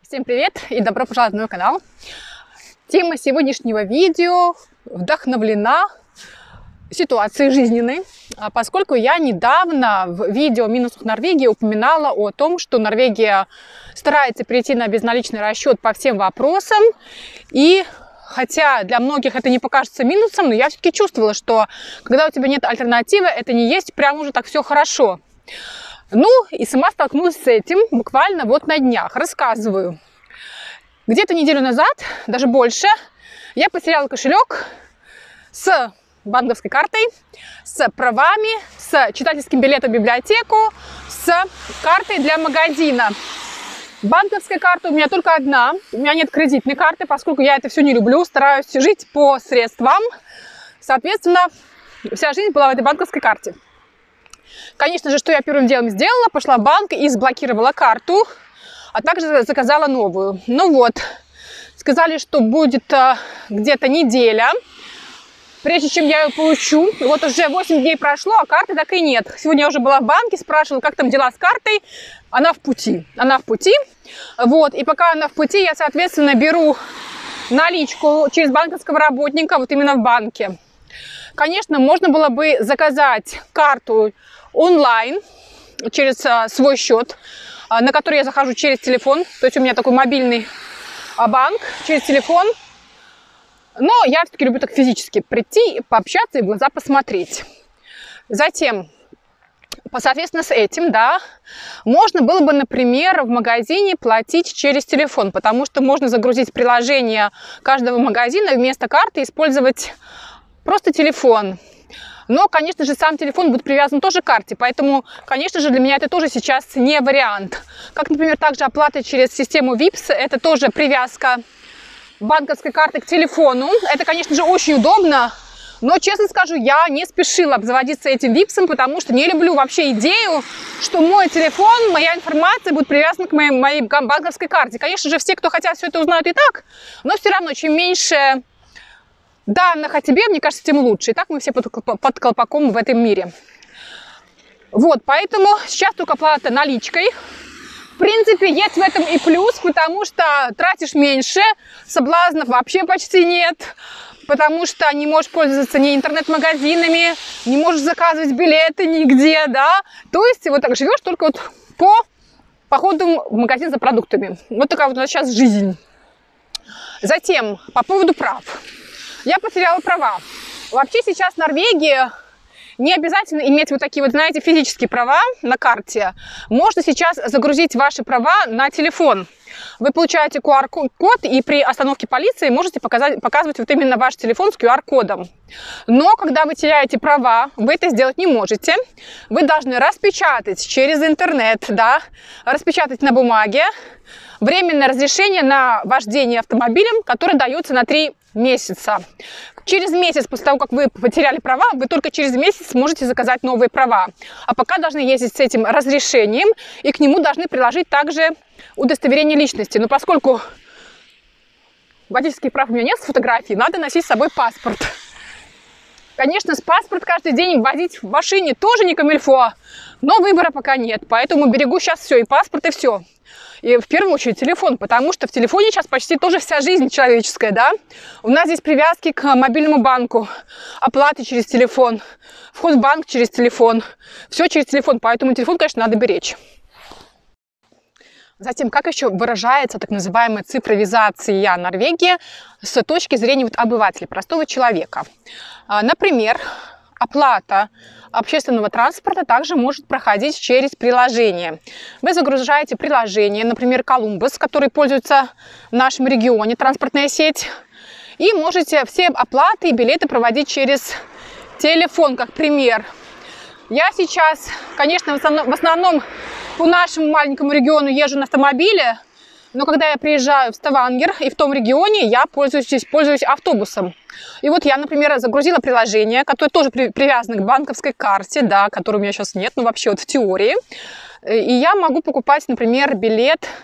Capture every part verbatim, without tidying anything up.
Всем привет и добро пожаловать на мой канал. Тема сегодняшнего видео вдохновлена ситуацией жизненной, поскольку я недавно в видео о минусах Норвегии упоминала о том, что Норвегия старается перейти на безналичный расчет по всем вопросам. И хотя для многих это не покажется минусом, но я все-таки чувствовала, что когда у тебя нет альтернативы, это не есть прям уже так все хорошо. Ну, и сама столкнулась с этим буквально вот на днях. Рассказываю. Где-то неделю назад, даже больше, я потеряла кошелек с банковской картой, с правами, с читательским билетом в библиотеку, с картой для магазина. Банковская карта у меня только одна. У меня нет кредитной карты, поскольку я это все не люблю. Стараюсь жить по средствам. Соответственно, вся жизнь была в этой банковской карте. Конечно же, что я первым делом сделала? Пошла в банк и заблокировала карту, а также заказала новую. Ну вот, сказали, что будет а, где-то неделя, прежде чем я ее получу. Вот уже восемь дней прошло, а карты так и нет. Сегодня я уже была в банке, спрашивала, как там дела с картой. Она в пути. Она в пути. Вот, и пока она в пути, я, соответственно, беру наличку через банковского работника, вот именно в банке. Конечно, можно было бы заказать карту онлайн через а, свой счет, а, на который я захожу через телефон. То есть у меня такой мобильный а, банк через телефон. Но я все-таки люблю так физически прийти, пообщаться и в глаза посмотреть. Затем, соответственно, с этим, да, можно было бы, например, в магазине платить через телефон, потому что можно загрузить приложение каждого магазина и вместо карты использовать просто телефон. Но, конечно же, сам телефон будет привязан тоже к карте, поэтому, конечно же, для меня это тоже сейчас не вариант. Как, например, также оплата через систему випс, это тоже привязка банковской карты к телефону. Это, конечно же, очень удобно, но, честно скажу, я не спешила обзаводиться этим випсом, потому что не люблю вообще идею, что мой телефон, моя информация будет привязана к моей, моей банковской карте. Конечно же, все, кто хотят, все это узнают и так, но все равно, чем меньше данных о тебе, мне кажется, тем лучше. И так мы все под, под колпаком в этом мире. Вот, поэтому сейчас только оплата наличкой. В принципе, есть в этом и плюс, потому что тратишь меньше, соблазнов вообще почти нет, потому что не можешь пользоваться ни интернет-магазинами, не можешь заказывать билеты нигде, да. То есть вот так живешь только вот по походу в магазин за продуктами. Вот такая вот у нас сейчас жизнь. Затем, по поводу прав. Я потеряла права. Вообще сейчас в Норвегии не обязательно иметь вот такие вот, знаете, физические права на карте. Можно сейчас загрузить ваши права на телефон. Вы получаете ку ар код и при остановке полиции можете показать, показывать вот именно ваш телефон с ку ар кодом. Но когда вы теряете права, вы это сделать не можете. Вы должны распечатать через интернет, да, распечатать на бумаге временное разрешение на вождение автомобилем, которое дается на три месяца. Через месяц после того, как вы потеряли права, вы только через месяц сможете заказать новые права. А пока должны ездить с этим разрешением, и к нему должны приложить также удостоверение личности. Но поскольку водительских прав у меня нет с фотографией, надо носить с собой паспорт. Конечно, с паспорт каждый день возить в машине тоже не камильфо, но выбора пока нет. Поэтому берегу сейчас все, и паспорт, и все. И в первую очередь телефон, потому что в телефоне сейчас почти тоже вся жизнь человеческая, да. У нас здесь привязки к мобильному банку, оплаты через телефон, вход в банк через телефон, все через телефон, поэтому телефон, конечно, надо беречь. Затем, как еще выражается так называемая цифровизация Норвегии с точки зрения вот обывателя, простого человека. Например, оплата общественного транспорта также может проходить через приложение. Вы загружаете приложение, например, Колумбус, который пользуется в нашем регионе, транспортная сеть, и можете все оплаты и билеты проводить через телефон, как пример. Я сейчас, конечно, в основном по нашему маленькому региону езжу на автомобиле, но когда я приезжаю в Ставангер и в том регионе, я пользуюсь, пользуюсь автобусом. И вот я, например, загрузила приложение, которое тоже при, привязано к банковской карте, да, которой у меня сейчас нет, но вообще вот в теории. И я могу покупать, например, билет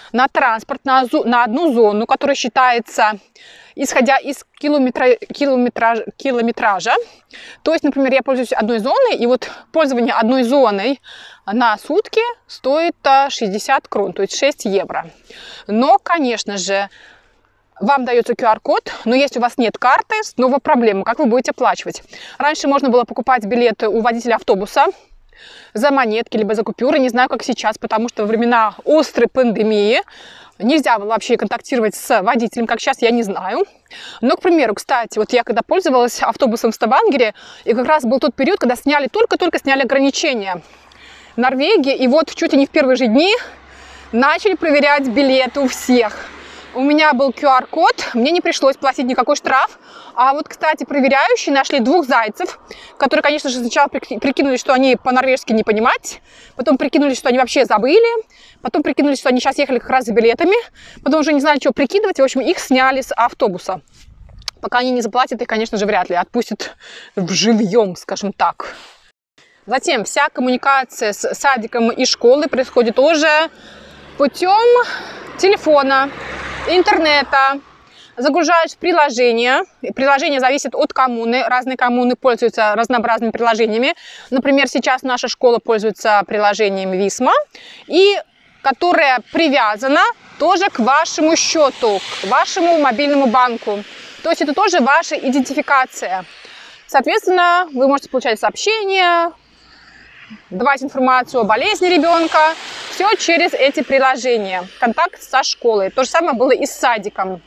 на транспорт, на, на одну зону, которая считается, исходя из километра, километраж, километража. То есть, например, я пользуюсь одной зоной, и вот пользование одной зоной на сутки стоит шестьдесят крон, то есть шесть евро. Но, конечно же, вам дается ку ар код, но если у вас нет карты, снова проблема, как вы будете оплачивать. Раньше можно было покупать билеты у водителя автобуса за монетки, либо за купюры, не знаю, как сейчас, потому что во времена острой пандемии нельзя было вообще контактировать с водителем, как сейчас, я не знаю. Но, к примеру, кстати, вот я когда пользовалась автобусом в Ставангере, и как раз был тот период, когда сняли, только-только сняли ограничения в Норвегии, и вот чуть ли не в первые же дни начали проверять билеты у всех. У меня был ку ар код, мне не пришлось платить никакой штраф. А вот, кстати, проверяющие нашли двух зайцев, которые, конечно же, сначала прикинули, что они по-норвежски не понимать, потом прикинули, что они вообще забыли, потом прикинули, что они сейчас ехали как раз за билетами, потом уже не знали, что прикидывать, и, в общем, их сняли с автобуса. Пока они не заплатят, их, конечно же, вряд ли отпустят живьем, скажем так. Затем вся коммуникация с садиком и школой происходит уже путем телефона, интернета. Загружаешь приложение. Приложение зависит от коммуны. Разные коммуны пользуются разнообразными приложениями. Например, сейчас наша школа пользуется приложением Висма, и которое привязано тоже к вашему счету, к вашему мобильному банку. То есть это тоже ваша идентификация. Соответственно, вы можете получать сообщения, давать информацию о болезни ребенка. Все через эти приложения. Контакт со школой. То же самое было и с садиком.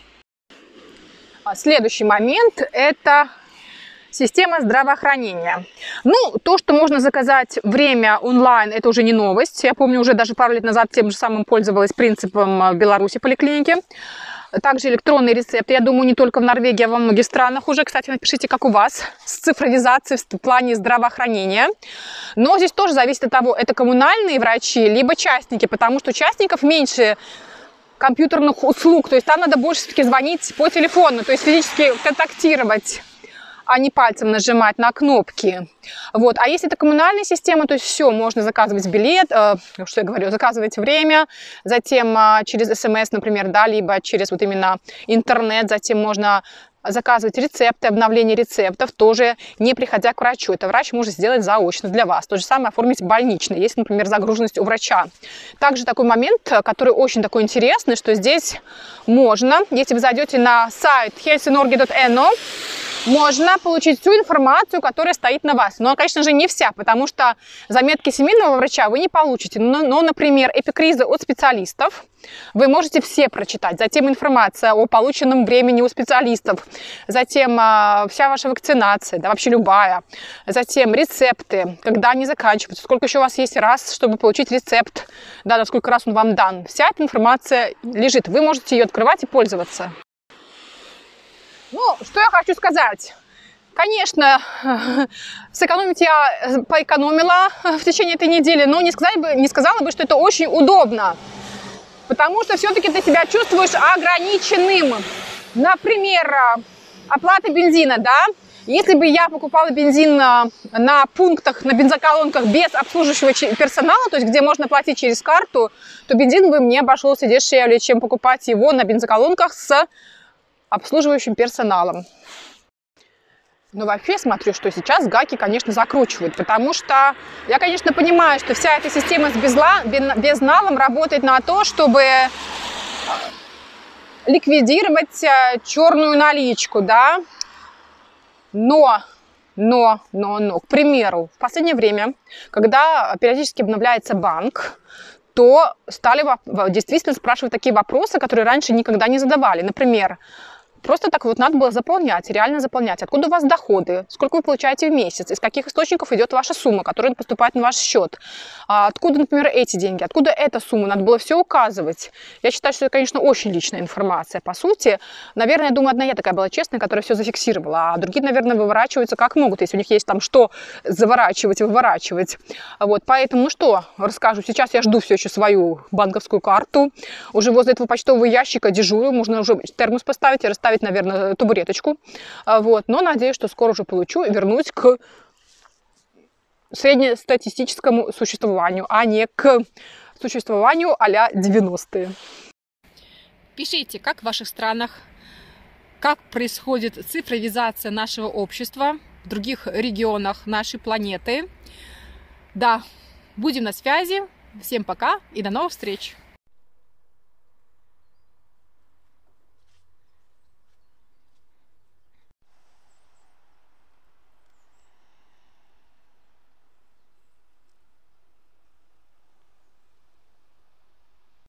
Следующий момент – это система здравоохранения. Ну, то, что можно заказать время онлайн, это уже не новость. Я помню, уже даже пару лет назад тем же самым пользовалась принципом в Беларуси поликлиники. Также электронные рецепты. Я думаю, не только в Норвегии, а во многих странах уже. Кстати, напишите, как у вас с цифровизацией в плане здравоохранения. Но здесь тоже зависит от того, это коммунальные врачи, либо частники, потому что у частников меньше компьютерных услуг, то есть там надо больше все-таки звонить по телефону, то есть физически контактировать, а не пальцем нажимать на кнопки. Вот. А если это коммунальная система, то есть все, можно заказывать билет, э, что я говорю, заказывать время, затем э, через смс, например, да, либо через вот именно интернет, затем можно заказывать рецепты, обновление рецептов, тоже не приходя к врачу. Это врач может сделать заочно для вас. То же самое оформить больничный, если, например, загруженность у врача. Также такой момент, который очень такой интересный, что здесь можно, если вы зайдете на сайт helsinorge точка эн о, можно получить всю информацию, которая стоит на вас. Но, конечно же, не вся, потому что заметки семейного врача вы не получите. Но, но например, эпикризы от специалистов вы можете все прочитать. Затем информация о полученном времени у специалистов. Затем а, вся ваша вакцинация, да, вообще любая. Затем рецепты, когда они заканчиваются, сколько еще у вас есть раз, чтобы получить рецепт, да, насколько раз он вам дан. Вся эта информация лежит. Вы можете ее открывать и пользоваться. Ну, что я хочу сказать. Конечно, сэкономить я поэкономила в течение этой недели, но не сказала бы, не сказала бы, что это очень удобно. Потому что все-таки ты себя чувствуешь ограниченным. Например, оплата бензина, да? Если бы я покупала бензин на, на пунктах, на бензоколонках без обслуживающего персонала, то есть где можно платить через карту, то бензин бы мне обошелся дешевле, чем покупать его на бензоколонках с обслуживающим персоналом. Но вообще смотрю, что сейчас гаки, конечно, закручивают, потому что я, конечно, понимаю, что вся эта система с безла, безналом работает на то, чтобы ликвидировать черную наличку, да. Но, но, но, но, к примеру, в последнее время, когда периодически обновляется банк, то стали действительно спрашивать такие вопросы, которые раньше никогда не задавали. Например, просто так вот надо было заполнять, реально заполнять. Откуда у вас доходы? Сколько вы получаете в месяц? Из каких источников идет ваша сумма, которая поступает на ваш счет? Откуда, например, эти деньги? Откуда эта сумма? Надо было все указывать. Я считаю, что это, конечно, очень личная информация. По сути, наверное, я думаю, одна я такая была честная, которая все зафиксировала, а другие, наверное, выворачиваются как могут, если у них есть там что заворачивать и выворачивать. Вот, поэтому, ну что, расскажу. Сейчас я жду все еще свою банковскую карту. Уже возле этого почтового ящика дежурю. Можно уже термос поставить и расставить, наверное, табуреточку. Вот. Но надеюсь, что скоро уже получу и вернусь к среднестатистическому существованию, а не к существованию а-ля девяностые. Пишите, как в ваших странах, как происходит цифровизация нашего общества в других регионах нашей планеты. Да, будем на связи. Всем пока и до новых встреч!